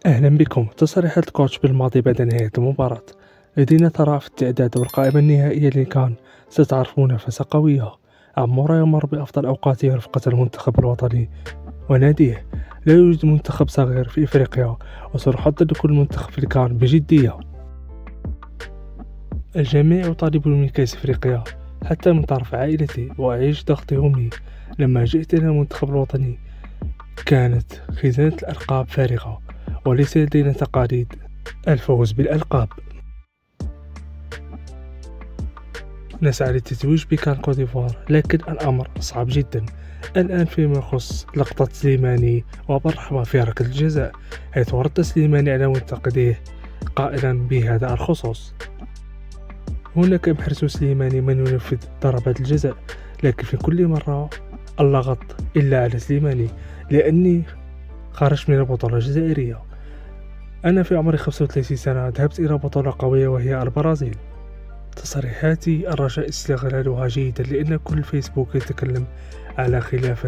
أهلا بكم. تصريحات الكوتش بالماضي بعد نهاية المباراة. لدينا ترى في التعداد والقائمة النهائية لكان ستعرف منافسة قوية. عمورة يمر بأفضل أوقاته رفقة المنتخب الوطني وناديه. لا يوجد منتخب صغير في إفريقيا، وسنحضر لكل منتخب في الكان بجدية. الجميع يطالبون من كأس إفريقيا، حتى من طرف عائلتي، وأعيش ضغط يومي. لما جئت إلى المنتخب الوطني كانت خزانة الألقاب فارغة، وليس لدينا تقاليد الفوز بالألقاب. نسعى للتتويج بكان كوديفوار، لكن الأمر صعب جدا الآن فيما يخص لقطة سليماني وبالرحمة في ركلة الجزاء، حيث رد سليماني على منتقديه قائلا بهذا الخصوص: هناك محرز سليماني من ينفذ ضربات الجزاء، لكن في كل مرة اللغط إلا على سليماني، لأني خرجت من البطولة الجزائرية. أنا في عمري 35 سنة ذهبت إلى بطولة قوية وهي البرازيل. تصريحاتي الرجاء استغلالها جيدا، لأن كل فيسبوك يتكلم على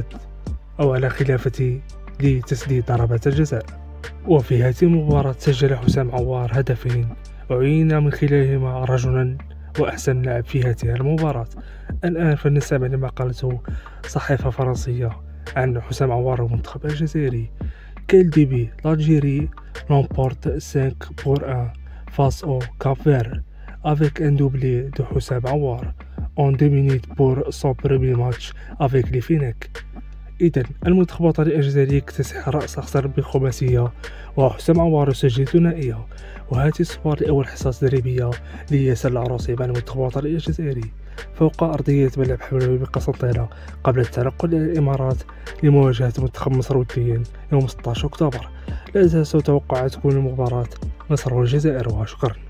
خلافتي لتسديد ضربات الجزاء. وفي هذه المباراة سجل حسام عوار هدفين، وعين من خلالهما رجلا وأحسن لاعب في هذه المباراة. الآن فلنستمع لما قالته صحيفة فرنسية عن حسام عوار المنتخب الجزائري: Quel début, l'Algérie remporte 5-1 face au Cap-Vert avec un doublé de Houssam Aouar en 2 minutes pour son premier match avec les Fennecs. إذن المنتخب الوطني الجزائري يكتسح رأس أخضر بخماسية، وحسام عوار يسجل ثنائية. وهذه الصور لأول حصة تدريبية لياسر العروسي مع المنتخب الوطني الجزائري فوق أرضية ملعب حمل بقسنطينة، قبل التنقل إلى الإمارات لمواجهة منتخب مصر وديا يوم 16 أكتوبر. لا زال توقع تكون المباراة مصر والجزائر. وشكرا.